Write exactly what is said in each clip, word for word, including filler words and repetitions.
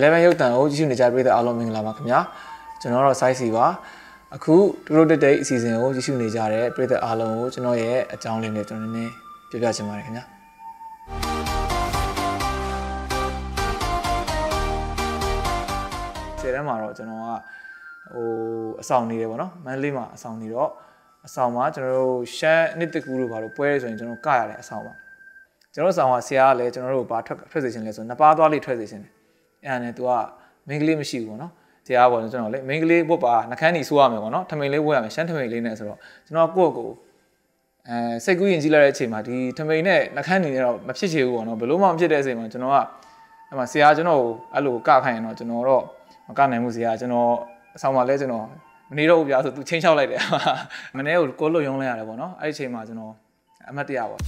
eleven ရုပ်တံကိုကြည့်ရှုနေကြတဲ့ပရိသတ်အားလုံးမင်္ဂလာပါခင်ဗျာကျွန်တော်တော့ size စီပါအခုတူရိုတက်တိတ်အစီအစဉ်ကိုကြည့်ရှုနေကြတဲ့ပရိသတ်အားလုံးကိုကျွန်တော်ရဲ့အကြောင်းလေးနဲ့ကျွန်တော်နည်းနည်းပြပြချင်ပါတယ်ခင်ဗျာဆယ်တန်းမှာတော့ကျွန်တော်ကဟိုအဆောင်နေတယ်ပေါ့နော်မန္တလေးမှာအဆောင်နေတော့အဆောင်မှာကျွန်တော်တို့ရှမ်းနှစ်တကူလို့ပါတော့ပွဲရဲဆိုရင်ကျွန်တော်ကရတဲ့အဆောင်ပါကျွန်တော်ဆောင်ကဆရာကလည်းကျွန်တော်တို့ဘာထွက်ထွက်စေချင်လဲဆိုနှစ်ပါးသွားလေးထွက်စေချင်တယ်အဲ့ဒါနဲ့ तू ကမင်းကလေးမရှိဘူးပေါ့နော်ဆရာကပေါ့ကျွန်တော်လေမင်းကလေးဘုတ်ပါနှခမ်းနီဆိုးရမယ်ပေါ့နော်ထမိန်လေးဝတ်ရမယ်ရှမ်းထမိန်လေးနဲ့ဆိုတော့ကျွန်တော်ကိုယ့်ကိုအဲစိတ်ကူးရင်ကြည့်လိုက်တဲ့အချိန်မှာဒီထမိန်နဲ့နှခမ်းနီနဲ့တော့မဖြစ်ချေဘူးပေါ့နော်ဘယ်လို့မှမဖြစ်တဲ့အချိန်မှာကျွန်တော်ကအဲ့မှာဆရာကျွန်တော်ကိုအဲ့လိုကခိုင်းရင်တော့ကျွန်တော်တော့မကနိုင်ဘူးဆရာကျွန်တော်အဆောင်မှာလဲကျွန်တော်မနေတော့ဘူးဗျာဆို तू ချင်းချောက်လိုက်တယ်မနေ့ကကိုလွတ်ရုံးလိုက်ရတယ်ပေါ့နော်အဲ့ဒီအချိန်မှာကျွန်တော်အမတ်တရားပေါ့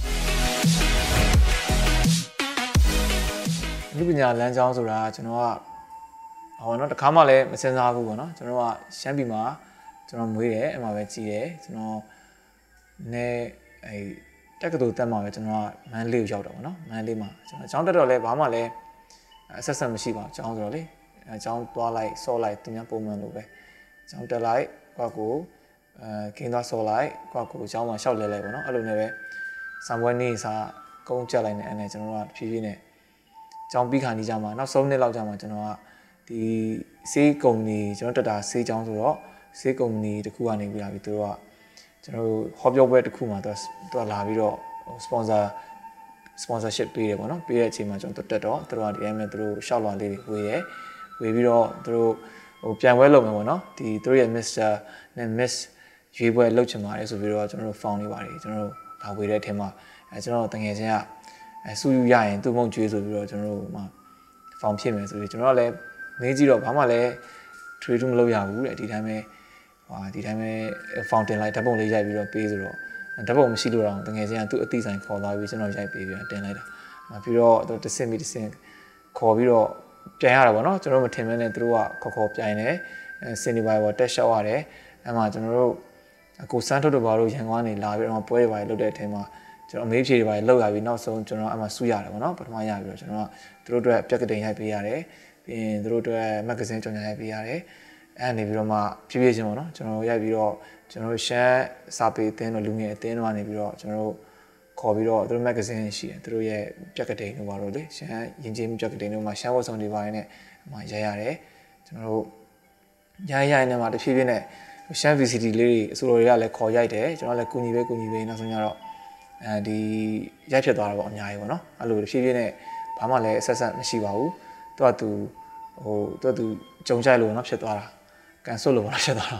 လူပညာလမ်းကြောင်းဆိုတာကျွန်တော်ကဟောနော်တခါမှလည်းမစင်စားဘူးပေါ့နော်ကျွန်တော်ကရှမ်းပြည်မှာကျွန်တော်မွေးတယ်အဲ့မှာပဲကြီးတယ်ကျွန်တော်နဲ့အဲတက္ကသိုလ်တက်မှာပဲကျွန်တော်ကမန္တလေးကိုရောက်တော့ပေါ့နော်မန္တလေးမှာကျွန်တော်ကျောင်းတက်တော့လဲဘာမှလည်းအဆက်ဆက်မရှိပါဘူးကျောင်းဆိုတော့လေအဲကျောင်းသွားလိုက်ဆော့လိုက်သူများပုံမှန်လိုပဲကျောင်းတက်လိုက်ကွာကိုအဲခင်းသွားဆော့လိုက်ကွာကိုကျောင်းမှာရှောက်လဲလိုက်ပေါ့နော်အဲ့လိုနဲ့ပဲစံပွဲနေစာကုန်းကြက်လိုက်နေအဲ့နဲ့ကျွန်တော်ကဖြည်းဖြည်းနဲ့ကျောင်းပြီးခါနေကြမှာနောက်ဆုံးနှစ်လောက်ကြာမှာကျွန်တော်ကဒီဆေးကုမ္ပဏီကျွန်တော်တက်တာဆေးကျောင်းဆိုတော့ဆေးကုမ္ပဏီတစ်ခုကနေပြီးလာပြီးသူတို့ကကျွန်တော်တို့ဟောပြောပွဲတစ်ခုမှာသူကလာပြီးတော့ sponsor sponsorship ပေးတယ်ပေါ့နော်ပေးတဲ့အချိန်မှာကျွန်တော်တက်တော့သူတို့ကဒီအမှန်သူတို့ရှောက်လွှာလေးတွေဝေတယ်ဝေပြီးတော့သူတို့ဟိုပြန်ပွဲလုပ်မယ်ပေါ့နော်ဒီသူတို့ရဲ့ Mister နဲ့ Miss ရွေးပွဲလုပ်ချင်ပါတယ်ဆိုပြီးတော့ကျွန်တော်တို့ found နေပါတယ်ကျွန်တော်တို့လာဝေတဲ့အထက်မှာအဲကျွန်တော်တငယ်ချင်းကအဲစူးယူရရင်သူ့မုံကျွေးဆိုပြီးတော့ကျွန်တော်တို့ဟိုမှာ found ဖြစ်မယ်ဆိုပြီးကျွန်တော်ကလည်းမေးကြည့်တော့ဘာမှလည်း trade မလုပ်ရဘူးတဲ့ဒီတိုင်းပဲဟာဒီတိုင်းပဲ fountain လိုက်ဓာတ်ပုံလေးရိုက်ပြီးတော့ပေးဆိုတော့ဓာတ်ပုံမရှိလို့တော့တကယ်ချင်းကသူ့အသိဆိုင်ခေါ်သွားပြီးကျွန်တော်ရိုက်ပေးပြီးတင်လိုက်တာပြီးတော့သူတစ်စင်ပြီးတစ်စင်ခေါ်ပြီးတော့ပြန်ရတာပေါ့နော်ကျွန်တော်မထင်မဲနဲ့သူတို့ကခေါ်ခေါ်ပြန်တယ်စင်ဒီဘိုင်ပေါ်တက်လျှောက်ရတယ်အဲ့မှာကျွန်တော်တို့အကိုစန်းထုတ်တို့ဘာလို့ရန်ကုန်ကနေလာပြီးတော့ပွဲတွေပါလုပ်တဲ့အချိန်မှာကျွန်တော်အမေးဖြေတွေပါလောက်ရပြီးနောက်ဆုံးကျွန်တော်အမှဆူရတယ်ပေါ့နော်ပထမရပြီးတော့ကျွန်တော်ကသူတို့အတွက်ပြက်ကတိန်ရိုက်ပေးရတယ်ပြီးရင်သူတို့အတွက်မဂ္ဂဇင်းကြော်ညာရိုက်ပေးရတယ်အဲ့နေပြီးတော့မှဖြည်းဖြည်းချင်းပေါ့နော်ကျွန်တော်ရိုက်ပြီးတော့ကျွန်တော်ရှမ်းစာပေအသင်းတို့လူငယ်အသင်းတို့ကနေပြီးတော့ကျွန်တော်တို့ခေါ်ပြီးတော့သူတို့မဂ္ဂဇင်းရှိတယ်သူတို့ရဲ့ပြက်ကတိန်တို့ပါတော့လေရှမ်းယဉ်ကျေးမှုပြက်ကတိန်တို့မှာရှမ်းဝတ်ဆောင်တွေပါနေအမှရိုက်ရတယ်ကျွန်တော်တို့ရိုက်ရိုက်နေမှာတဖြည်းဖြည်းနဲ့ရှမ်း V C D လေးတွေအစိုးရတွေကလည်းခေါ်ရိုက်တယ်ကျွန်တော်လည်းကူညီပဲကူညီပဲနောက်ဆုံးကျတော့အဲဒီရိုက်ဖြစ်သွားတာပေါ့အများကြီးပေါ့နော်အဲ့လိုတဖြည်းဖြည်းနဲ့ဘာမှလည်းဆက်ဆက်မရှိပါဘူးသူကသူဟိုသူကသူကြုံကြိုက်လို့နော်ဖြစ်သွားတာကန်ဆွတ်လို့ပေါ့ဖြစ်သွားတာ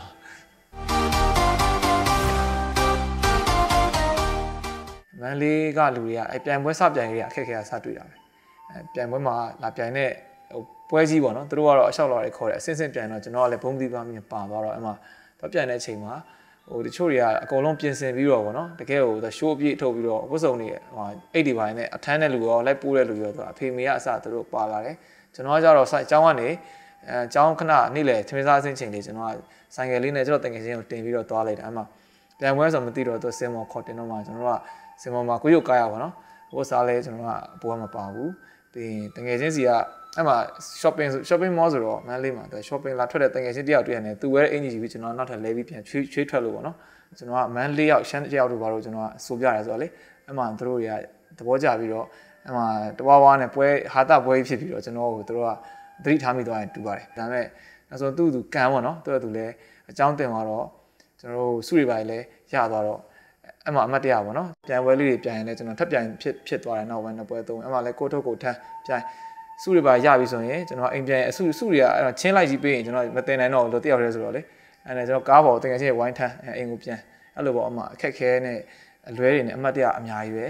မန်လေးကလူတွေကအဲပြိုင်ပွဲစပြိုင်ကြီးအခက်ခဲစတွေ့တာပဲအဲပြိုင်ပွဲမှာလာပြိုင်တဲ့ဟိုပွဲကြီးပေါ့နော်သူတို့ကတော့အလျှောက်လာတွေခေါ်တယ်အစင်းစင်းပြိုင်တော့ကျွန်တော်ကလည်းဘုံသီးပါမြင်ပါသွားတော့အဲ့မှာတော့ပြိုင်တဲ့အချိန်မှာဟိုတချို့တွေကအကုန်လုံးပြင်ဆင်ပြီးတော့ဗောနော်တကယ်ဟိုရှိုးအပြည့်ထုတ်ပြီးတော့ဝတ်စုံတွေဟိုအိတ်တွေပိုင်းနဲ့အထမ်းတဲ့လူရောလိုက်ပိုးတဲ့လူရောသူအဖေမေကအစသူတို့ပါလာတယ်ကျွန်တော်ကကြတော့အကြောင်းကနေအဲအကြောင်းခဏနေ့လေထမင်းစားအဆင်းချိန်လေးကျွန်တော်ကဆိုင်ကယ်လေးနဲ့ကျွန်တော်တငယ်ချင်းကိုတင်ပြီးတော့သွားလိုက်တာအမှပြန်ပွဲဆိုမသိတော့သူစင်မော်ခေါ်တင်တော့မှကျွန်တော်ကစင်မော်မှာကိုရုပ်ကားရပါတော့ဟိုစားလဲကျွန်တော်ကအပေါ်ကမပါဘူးပြီးရင်တငယ်ချင်းစီကအဲ့မှာ shopping shopping mall ဆိုတော့မန်းလေးမှာသူ shopping လာထွက်တဲ့တငယ်ချင်းတယောက်တွေ့ရတယ်သူဝဲတဲ့အင်ဂျီကြီးပြီးကျွန်တော်နောက်ထပ်လဲပြီးပြန်ချွေးချွေးထွက်လို့ပေါ့နော်ကျွန်တော်ကမန်းလေးယောက်ရှမ်းတယောက်တို့ဘာလို့ကျွန်တော်ကစိုးပြရတယ်ဆိုတော့လေအဲ့မှာသူတို့တွေကသဘောကျပြီးတော့အဲ့မှာတဝါဝါနဲ့ပွဲဟာတာပွဲဖြစ်ပြီးတော့ကျွန်တော်ကိုသူတို့ကသတိထားမိသွားရင်တူပါတယ်ဒါပေမဲ့နောက်ဆုံးသူ့သူကန်ပေါ့နော်သူကသူလည်းအကြောင်းတင်သွားတော့ကျွန်တော်တို့စုတွေပါလည်းရသွားတော့အဲ့မှာအမတ်တရပေါ့နော်ပြန်ပွဲလေးတွေပြန်ရင်လည်းကျွန်တော်ထပ်ပြန်ဖြစ်ဖြစ်သွားတယ်နောက်ပိုင်းနှစ်ပွဲသုံးအဲ့မှာလည်းကိုထုတ်ကိုထမ်းပြန်စုတွေပါရပြီဆိုရင်ကျွန်တော်အိမ်ပြန်အစုစုတွေကအဲ့ချင်းလိုက်ကြီးပေးရင်ကျွန်တော်မတင်နိုင်တော့လို့တယောက်တည်းဆိုတော့လေအဲ့ဒါကျွန်တော်ကားပေါ်တင်ငယ်ချင်းဝိုင်းထမ်းအိမ်ကိုပြန်အဲ့လိုပေါ့အမအခက်ခဲနဲ့အလွဲတွေနဲ့အမတ်တရအများကြီးပဲ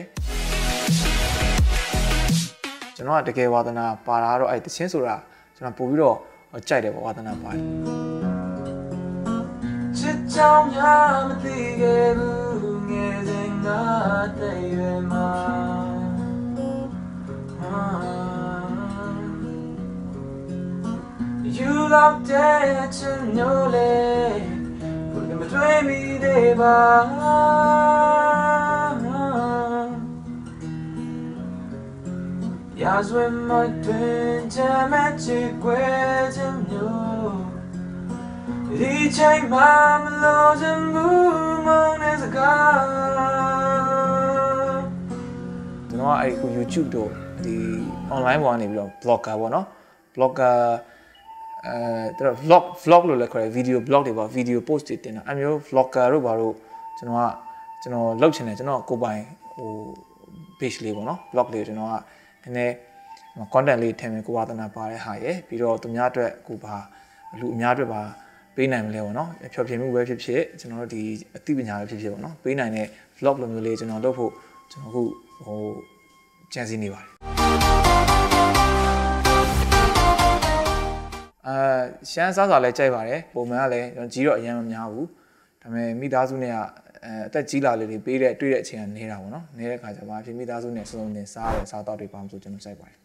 ကျွန်တော်ကတကယ်ဝါသနာပါတာတော့အဲ့တချင်းဆိုတာကျွန်တော်ပို့ပြီးတော့ကြိုက်တယ်ပေါ့ဝါသနာပါတယ်ချစ်ချောင်းများမသိခဲ့ဘူးငယ်စဉ်ကတည်းရွယ်မှာYou love that to know it Put them between me they bar Yas when my twin magic question you Each time I'm lost and move on as a god ကျွန်တော်ကအဲ့ဒီ YouTube တို့ဒီ online ပေါ်ကနေပြီးတော့ blogger ပေါ့နော် blogger အဲသူတို့ vlog vlog လို့လည်းခေါ်တယ် video blog တွေပေါ့ video post တွေတင်တာအမျိုး vlogger တို့ဘာလို့ကျွန်တော်ကကျွန်တော်လုပ်ချင်တယ်ကျွန်တော်ကိုယ်ပိုင်ဟို page လေးပေါ့နော် blog လေးကျွန်တော်ကနည်းနည်း content လေးထည့်မယ်ကိုဝါသနာပါတဲ့ဟာရယ်ပြီးတော့သူများအတွက်ကိုပါလူအများအတွက်ပါပေးနိုင်မလဲပေါ့နော်ဖြောပြမှုပဲဖြစ်ဖြစ်ကျွန်တော်တို့ဒီအသိပညာပဲဖြစ်ဖြစ်ပေါ့နော်ပေးနိုင်တဲ့ vlog လိုမျိုးလေးကျွန်တော်လုပ်ဖို့ကျွန်တော်အခုဟိုကြံစည်နေပါတယ်အာရှမ်းစားစာလည်းကြိုက်ပါတယ်ပုံမှန်ကလည်းကျွန်တော်ကြီးတော့အရင်မများဘူးဒါပေမဲ့မိသားစုနဲ့ကအဲအသက်ကြီးလာလေးတွေပေးတဲ့တွေ့တဲ့အချိန်ကနေတာပေါ့နော်နေတဲ့ခါကျမှအဖြစ်မိသားစုနဲ့စုံစုံနဲ့စားရစားတော့တွေပါမှဆိုကျွန်တော်ကြိုက်ပါတယ်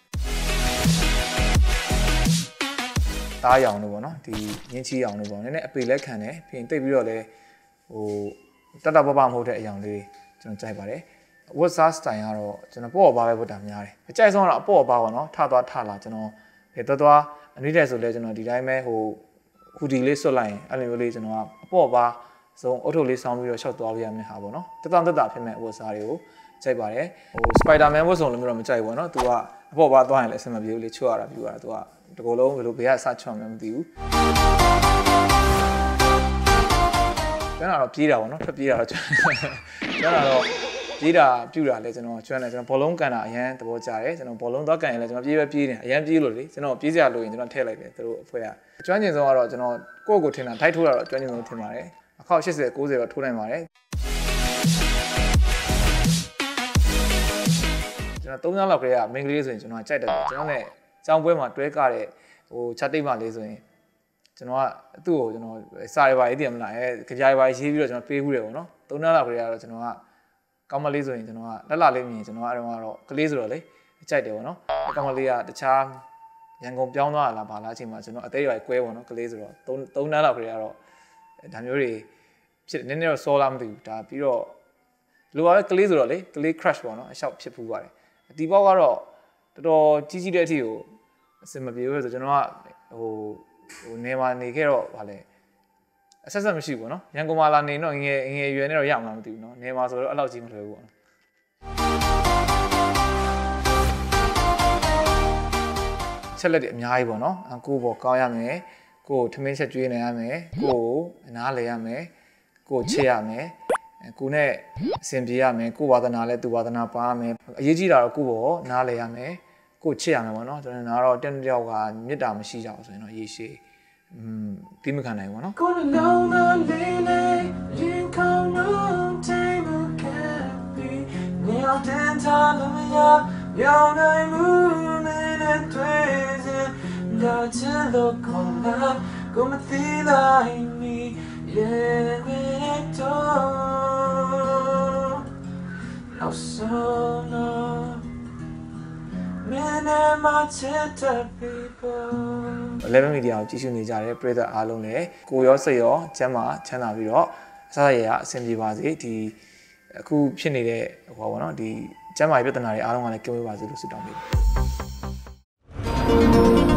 သားရောင်လို့ပေါ့နော်ဒီရင်းချီရောင်လို့ပေါ့နည်းနည်းအပေလက်ခံတယ်ပြင်တိတ်ပြီးတော့လဲဟိုတတပပမဟုတ်တဲ့အရောင်လေးကျွန်တော်ကြိုက်ပါတယ်ဝတ်စားစတိုင်ကတော့ကျွန်တော်ပေါ့ပါပဲဝတ်တာများတယ်အကြိုက်ဆုံးကတော့အပေါ့ပါပေါ့နော်ထသွားထလာကျွန်တော်ဘယ်တော့သွားအနည်းတဲ့ဆိုလဲကျွန်တော်ဒီတိုင်းပဲဟိုဟူဒီလေးဆွတ်လိုက်ရင်အဲ့လိုမျိုးလေးကျွန်တော်ကအပေါ့ပါဆုံးအုတ်ထုတ်လေးဆောင်းပြီးတော့ရှော့သွားလို့ရမယ့်ဟာပေါ့နော်တက်တောင့်တက်တာဖြစ်မဲ့ဝတ်စားတွေကိုကြိုက်ပါတယ်ဟိုစပိုက်ဒါမန်ဝတ်စုံလိုမျိုးတော့မကြိုက်ဘူးနော်သူကအပေါ့ပါသွားရင်လည်းအဆင်မပြေဘူးလေချွတ်ရတာပြူရတာသူကတကောလုံးဘယ်လိုဘေးကစချွတ်မှမသိဘူးကျွန်တော်တော့ပြေးတာပေါ့နော်ထွက်ပြေးတာတော့ကျွန်တော်တော့ပြေးတာပြူတာလဲကျွန်တော်ကျွမ်းတယ်ကျွန်တော်ဘောလုံးကန်တာအရန်သဘောကျတယ်ကျွန်တော်ဘောလုံးသွားကန်ရင်လည်းကျွန်တော်ပြေးပဲပြေးနေအရန်ပြေးလို့လေကျွန်တော်ပြေးစရာလိုရင်ကျွန်တော်ထည့်လိုက်တယ်သူတို့အဖွဲ့ကကျွမ်းကျင်ဆုံးကတော့ကျွန်တော်ကိုယ့်ကိုထင်တာထိုက်ထိုးတာတော့ကျွမ်းကျင်ဆုံးထင်ပါတယ်အခေါက်၈၀ ၉၀တော့ထိုးနိုင်ပါတယ်ကျွန်တော်သုံးလလောက်ခရေကမိန်းကလေးဆိုရင်ကျွန်တော်ကြိုက်တယ်ပေါ့ကျွန်တော်နဲ့ကျောင်းပွဲမှာတွဲကတဲ့ဟိုချက်တိတ်မှလေးဆိုရင်ကျွန်တော်ကသူ့ကိုကျွန်တော်စာရပါရေးတည်မလားအဲကြာရပါရေးပြီးတော့ကျွန်တော်ပေးဘူးတယ်ပေါ့နော်သုံးလလောက်ခရေကတော့ကျွန်တော်ကကောင်းမလေးဆိုရင်ကျွန်တော်ကလက်လာလေးမြင်ကျွန်တော်ကတော့ကတော့ကလေးဆိုတော့လေကြိုက်တယ်ပေါ့နော်အဲကောင်းမလေးကတခြားရန်ကုန်ပြောင်းသွားလာပါလားအချိန်မှာကျွန်တော်အသေးရွယ်ကွဲပေါ့နော်ကလေးဆိုတော့သုံးသုံးလလောက်ခရေကတော့ဒါမျိုးတွေဖြစ်နည်းနည်းတော့စောလားမသိဘူးဒါပြီးတော့လိုပါပဲကလေးဆိုတော့လေကလေး crush ပေါ့နော်အလျှောက်ဖြစ်ဖူးပါတယ်ဒီဘောက်ကတော့တော်တော်ကြီးကြီးတဲ့အထိကိုအစင်မပြေဘူးဆိုကျွန်တော်ကဟိုဟိုနေမှာနေခဲ့တော့ဗာလဲအဆက်ဆက်မရှိဘူးနော်ရန်ကုန်မှာလာနေတော့ငယ်ငယ်ရွယ်နေတော့ရမှာမသိဘူးနော်နေမှာဆိုတော့အဲ့လောက်ကြီးမလွယ်ဘူးပေါ့ချက်လက်တွေအများကြီးပေါ့နော်ကိုယ်ပေါ်ကောင်းရမယ်ကိုယ်ထမင်းချက်ကျွေးနေရမယ်ကိုယ်အနားလဲရမယ်ကိုယ်ချစ်ရမယ်ကိုနဲ့အစဉ်ပြေရမယ်ကိုဝါသနာလဲသူဝါသနာပါရမယ်အရေးကြီးတာတော့ကိုဘောနားလဲရမယ်ကိုချစ်ရမယ်ပေါ့နော်ကျွန်တော်ကတော့တင်းတယောက်ကမေတ္တာမရှိကြဘူးဆိုရင်တော့ရေရှည်อืมပြီးမခံနိုင်ဘူးเนาะကိုလုံးလုံးလေးလေးရင်ခေါင်းလုံးတိမ်မကပြီးနေအောင်တင်ထားလို့ရရောင်းနိုင်မှုနဲ့တွေ့စေလာချင်လို့ခေါ်လာကိုမသိလိုက်မီရဲ့တော့No solo men and my tender people eleven media ကိုကြည့်ရှုနေကြတဲ့ပရိသတ်အားလုံးလည်းကိုရောစိတ်ရောကျမ်းမာချမ်းသာပြီးတော့အစားရရအဆင်ပြေပါစေဒီအခုဖြစ်နေတဲ့ဟိုပါဘောနော်ဒီကျမ်းမာရေးပြဿနာတွေအားလုံးကလည်းကင်းဝေးပါစေလို့ဆုတောင်းပေးပါတယ်